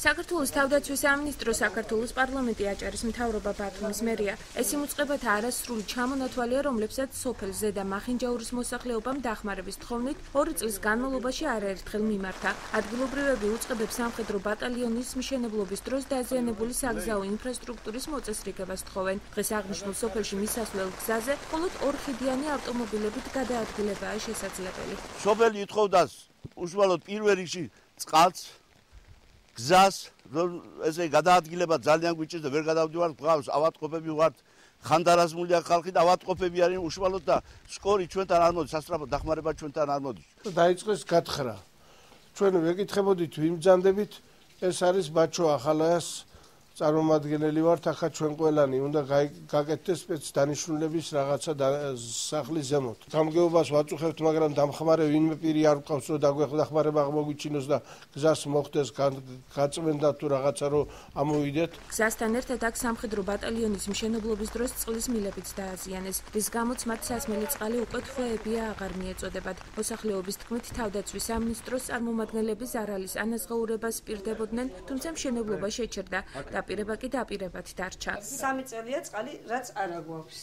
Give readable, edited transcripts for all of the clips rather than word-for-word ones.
საქართველოს თავდაცვის სამინისტრო საქართველოს პარლამენტი აჭარის მთავრობა ბათუმის მერია ეს იმუწყებათა არასრული ჩამონათვალია, რომლებსაც სოფელ ზედა მახინჯაურის მოსახლეობამ დახმარების თხოვნით 2 წლის განმავლობაში არაერთხელ მიმართა. ადგილობრივები უწყებებს სამხედრო ბატალიონის მშენებლობის დროს დაზიანებული საგზაო ინფრასტრუქტურის მოწესრიგებას თხოვენ. დღეს აღნიშნულ სოფელში მისასვლელ გზაზე მხოლოდ 2 ხიდიანი ავტომობილებით გადაადგილებაა შესაძლებელი. სოფელი ითხოვდა უშუალოდ პირველ რიგში წყალს, გზას, ესე გადაადგილება ძალიან გვიჭირს და ვერ გადავდივართ გვყავს ავადმყოფები ვართ, ხანდარაზმულია ხალხი და ავადმყოფები არიან უშუალოდ და სკორი ჩვენთან არ მოდის, სასწრაფო დახმარება ჩვენთან არ მოდის. დაიწყეს გათხრა. ჩვენ ვეკითხებოდით, ვინ ბრძანდებით, ეს არის ბაჩო ახალაიას წარმომადგენელი ვართ, ახლა ჩვენ ყველანი უნდა გაკეთდეს სპეცდანიშნულების რაღაცა სახლის ზემოთ. გამგეობას ვაწუხებთ, მაგრამ დამხმარე ვინმე პირი არ გვყავს, რომ დახმარება აღმოგვიჩინოს და გზას მოხდეს გაწმენდა თუ რაღაცა რომ ამოვიდეთ. გზასთან ერთად აქ სამხედრო ბატალიონის მშენებლობის დროს წყლის მილებიც დააზიანეს, რის გამოც მათ სასმელი წყალი უკვე თვეებია აღარ მიეწოდებათ. მოსახლეობის თქმით, თავდაცვის სამინისტროს წარმომადგენლები ზარალის ანაზღაურებას პირდებოდნენ, თუმცა მშენებლობა შეჩერდა. დაპირება კი დაპირებად დარჩა. 3 წელია წყალი, რაც არ აგვაქვს.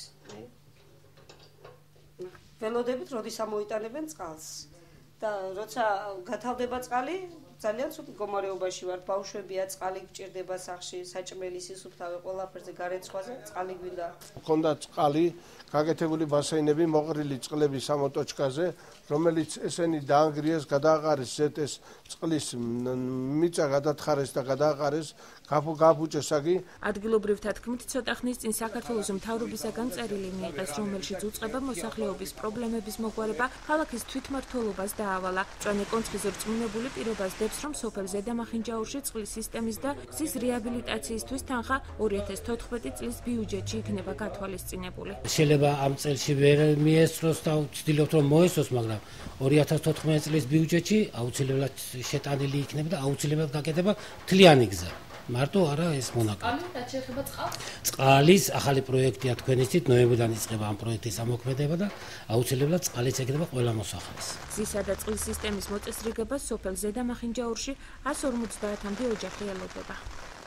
ველოდებით, როდის ამოიტანებენ წყალს. და როცა გათავდება წყალი, ძალიან ცუდ მდგომარეობაში ვართ. ბავშვებია, წყალი გჭირდება სახლში, საჭმელი, სისუფთავე, ყველაფერზე გარეცხვაზე წყალი გვინდა. მქონდა წყალი, გაკეთებული ბასეინები, მოყრილი წყლები სამოტოჩკაზე, რომელიც ესენი დაანგრიეს, გადააყარეს ზეთეს წყლის მიწა გადათხარეს და გადააყარეს გაფუჭეს აგი. ადგილობრივთა თქმით, ცოტა ხნის წინ საქართველოს მთავრობისაგან წერილი მიიღეს, რომელშიც უწყება მოსახლეობის პრობლემების მოგვარება ქალაქის თვითმმართველობას დაავალა. მწვანე კონცხის რწმუნებული პირობას დებს, რომ სოფელ ზედა მახინჯაურში წყლის სისტემის და გზის რეაბილიტაციისთვის თანხა 2014 წლის ბიუჯეტში იქნება გათვალისწინებული. შეიძლება ამ წელში ვერ მიესწროს და ვცდილობთ რომ მოესწროს, მაგრამ 2014 წლის ბიუჯეტში აუცილებლად შეტანილი იქნება და აუცილებლად გაკეთება მთლიანი გზა. მარტო არა ეს მონაკრეფი. წყალის ახალი პროექტია თქვენისთვის ნოემბრიდან იწყება ამ პროექტის ამოქმედება და აუცილებლად წყალიც ეკეთება ყველა მოსახლეს. გზისა და წყლის სისტემის მოწესრიგება სოფელ ზედა მახინჯაურში 150-მდე ოჯახი ელოდება.